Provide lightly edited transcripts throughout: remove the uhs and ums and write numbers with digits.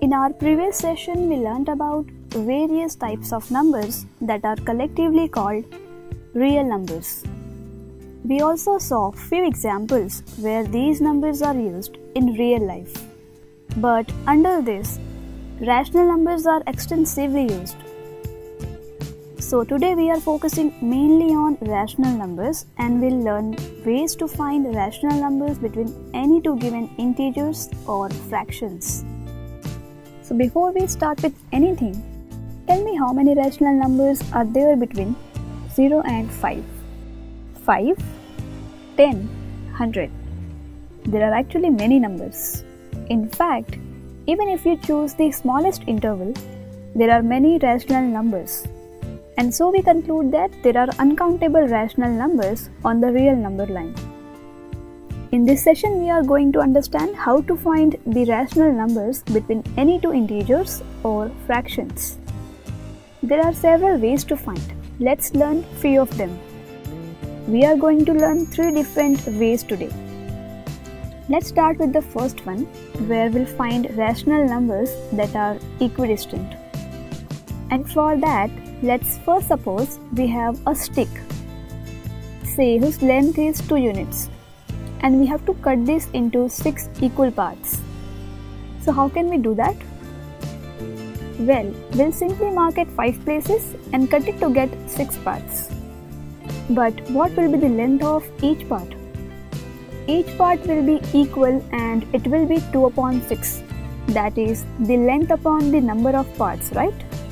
In our previous session, we learnt about various types of numbers that are collectively called real numbers. We also saw few examples where these numbers are used in real life. But under this, rational numbers are extensively used. So today we are focusing mainly on rational numbers and we'll learn ways to find rational numbers between any two given integers or fractions. So before we start with anything, tell me how many rational numbers are there between 0 and 5? 5, 10, 100. There are actually many numbers. In fact, even if you choose the smallest interval, there are many rational numbers. And so we conclude that there are uncountable rational numbers on the real number line. In this session, we are going to understand how to find the rational numbers between any two integers or fractions. There are several ways to find. Let's learn few of them. We are going to learn three different ways today. Let's start with the first one, where we'll find rational numbers that are equidistant. And for that, let's first suppose we have a stick, say whose length is 2 units, and we have to cut this into 6 equal parts. So how can we do that? Well, we'll simply mark at 5 places and cut it to get 6 parts. But what will be the length of each part? Each part will be equal and it will be 2 upon 6. That is the length upon the number of parts, right?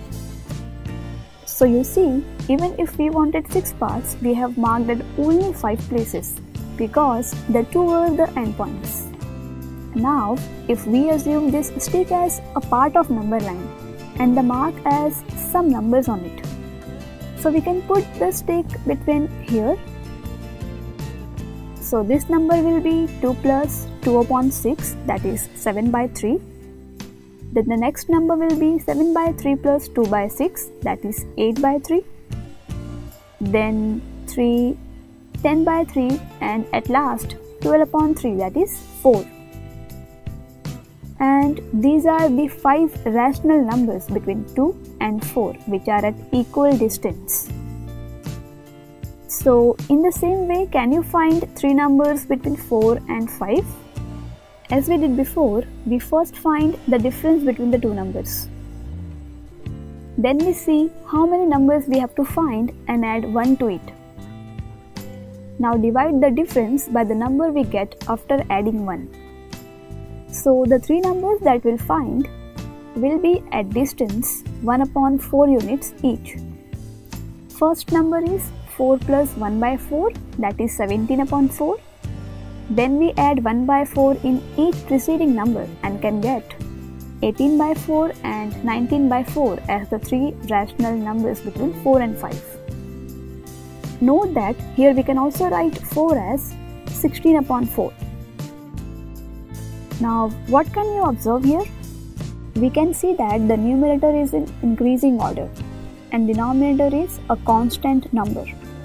So you see, even if we wanted 6 parts, we have marked at only 5 places because the 2 were the endpoints. Now, if we assume this stick as a part of number line and the mark as some numbers on it, so we can put the stick between here. So this number will be 2 plus 2 upon 6, that is 7 by 3. Then the next number will be 7 by 3 plus 2 by 6, that is 8 by 3. Then 3, 10 by 3, and at last 12 upon 3, that is 4. And these are the 5 rational numbers between 2 and 4 which are at equal distance. So in the same way, can you find 3 numbers between 4 and 5? As we did before, we first find the difference between the two numbers. Then we see how many numbers we have to find and add 1 to it. Now divide the difference by the number we get after adding 1. So the 3 numbers that we'll find will be at distance 1 upon 4 units each. First number is 4 plus 1 by 4, that is 17 upon 4. Then we add 1 by 4 in each preceding number and can get 18 by 4 and 19 by 4 as the 3 rational numbers between 4 and 5. Note that here we can also write 4 as 16 upon 4. Now what can you observe here? We can see that the numerator is in increasing order and denominator is a constant number.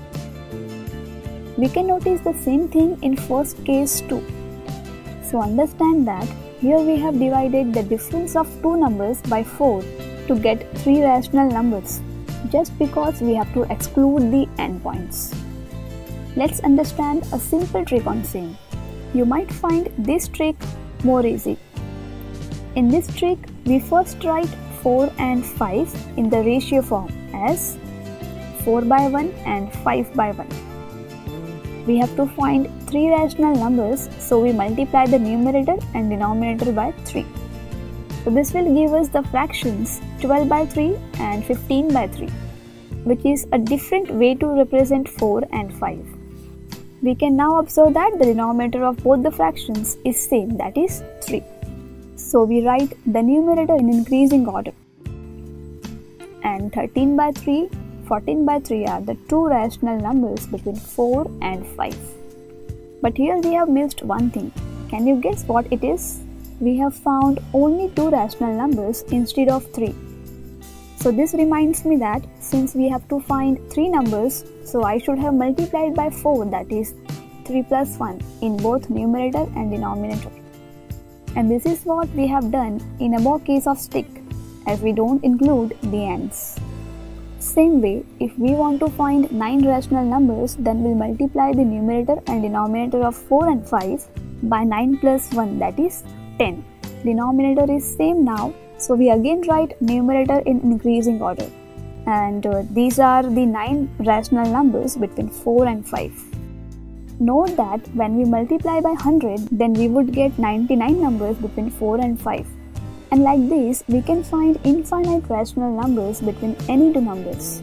We can notice the same thing in first case too. So understand that here we have divided the difference of two numbers by 4 to get 3 rational numbers just because we have to exclude the endpoints. Let's understand a simple trick on same. You might find this trick more easy. In this trick, we first write 4 and 5 in the ratio form as 4 by 1 and 5 by 1. We have to find 3 rational numbers, so we multiply the numerator and denominator by 3. So this will give us the fractions 12 by 3 and 15 by 3, which is a different way to represent 4 and 5. We can now observe that the denominator of both the fractions is same, that is 3. So we write the numerator in increasing order. And 13 by 3, 14 by 3 are the 2 rational numbers between 4 and 5. But here we have missed one thing. Can you guess what it is? We have found only 2 rational numbers instead of 3. So this reminds me that since we have to find 3 numbers, so I should have multiplied by 4, that is 3 plus 1 in both numerator and denominator. And this is what we have done in above case of stick, as we don't include the ends. Same way, if we want to find 9 rational numbers, then we'll multiply the numerator and denominator of 4 and 5 by 9 plus 1, that is 10. Denominator is same now, so we again write numerator in increasing order. And these are the 9 rational numbers between 4 and 5. Note that when we multiply by 100, then we would get 99 numbers between 4 and 5. And like this, we can find infinite rational numbers between any two numbers.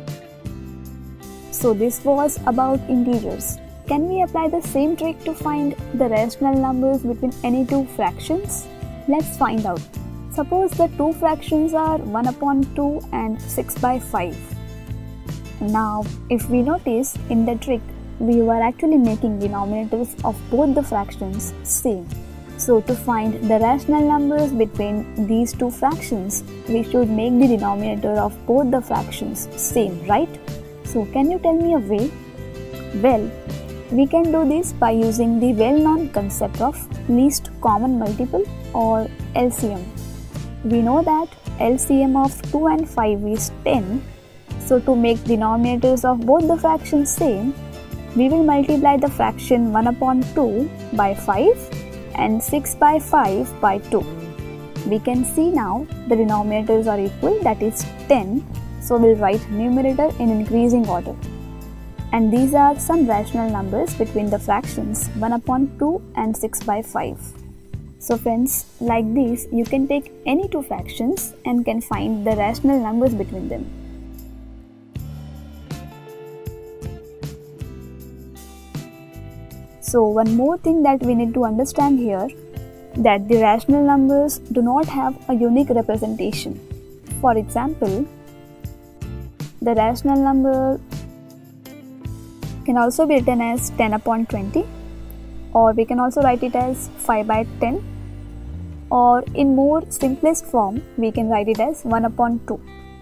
So this was about integers. Can we apply the same trick to find the rational numbers between any two fractions? Let's find out. Suppose the two fractions are 1 upon 2 and 6 by 5. Now, if we notice in the trick, we were actually making denominators of both the fractions same. So to find the rational numbers between these two fractions, we should make the denominator of both the fractions same, right? So can you tell me a way? Well, we can do this by using the well-known concept of least common multiple or LCM. We know that LCM of 2 and 5 is 10. So to make denominators of both the fractions same, we will multiply the fraction 1 upon 2 by 5 and 6 by 5 by 2. We can see now the denominators are equal, that is 10. So we'll write numerator in increasing order. And these are some rational numbers between the fractions 1 upon 2 and 6 by 5. So friends, like this, you can take any two fractions and can find the rational numbers between them. So one more thing that we need to understand here, that the rational numbers do not have a unique representation. For example, the rational number can also be written as 10 upon 20, or we can also write it as 5 by 10, or in more simplest form, we can write it as 1 upon 2.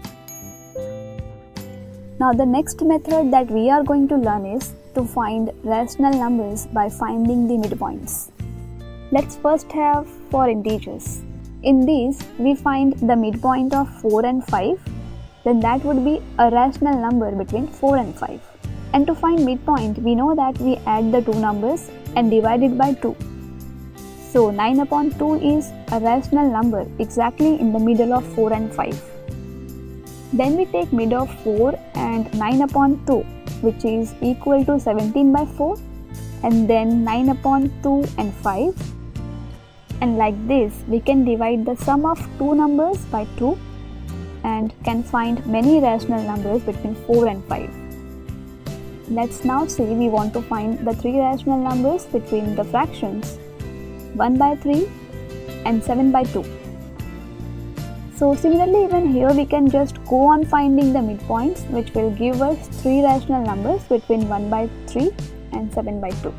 Now the next method that we are going to learn is to find rational numbers by finding the midpoints. Let's first have for integers. In these, we find the midpoint of 4 and 5, then that would be a rational number between 4 and 5. And to find midpoint, we know that we add the two numbers and divide it by 2. So 9 upon 2 is a rational number exactly in the middle of 4 and 5. Then we take mid of 4 and 9 upon 2, which is equal to 17 by 4, and then 9 upon 2 and 5. And like this, we can divide the sum of two numbers by 2 and can find many rational numbers between 4 and 5. Let's now say we want to find the three rational numbers between the fractions 1 by 3 and 7 by 2. So similarly, even here we can just go on finding the midpoints, which will give us three rational numbers between 1 by 3 and 7 by 2.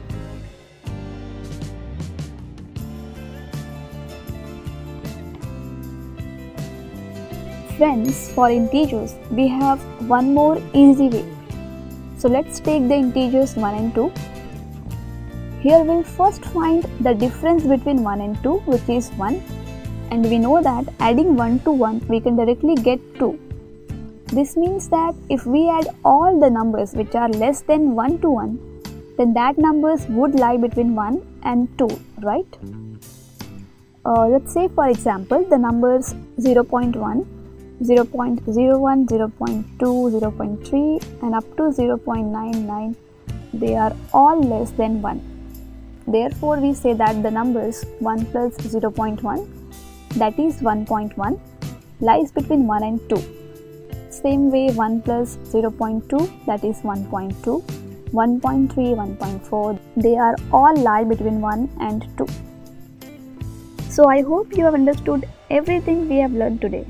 Friends, for integers, we have one more easy way. So let's take the integers 1 and 2. Here we'll first find the difference between 1 and 2, which is 1. And we know that adding 1 to 1, we can directly get 2. This means that if we add all the numbers which are less than 1 to 1, then that numbers would lie between 1 and 2, right? Let's say for example, the numbers 0.1, 0.01, 0.2, 0.3 and up to 0.99, they are all less than 1. Therefore, we say that the numbers 1 plus 0.1, that is 1.1, lies between 1 and 2. Same way 1 plus 0.2, that is 1.2, 1.3, 1.4, they are all lie between 1 and 2. So I hope you have understood everything we have learned today.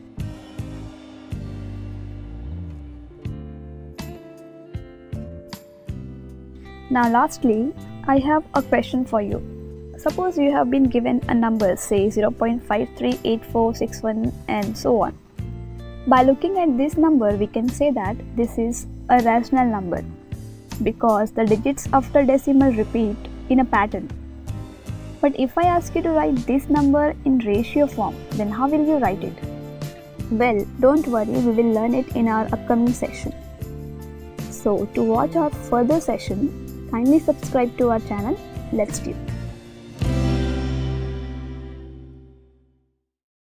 Now lastly, I have a question for you. Suppose you have been given a number, say 0.538461 and so on. By looking at this number, we can say that this is a rational number because the digits after decimal repeat in a pattern. But if I ask you to write this number in ratio form, then how will you write it? Well, don't worry, we will learn it in our upcoming session. So, to watch our further session, kindly subscribe to our channel. Let's do.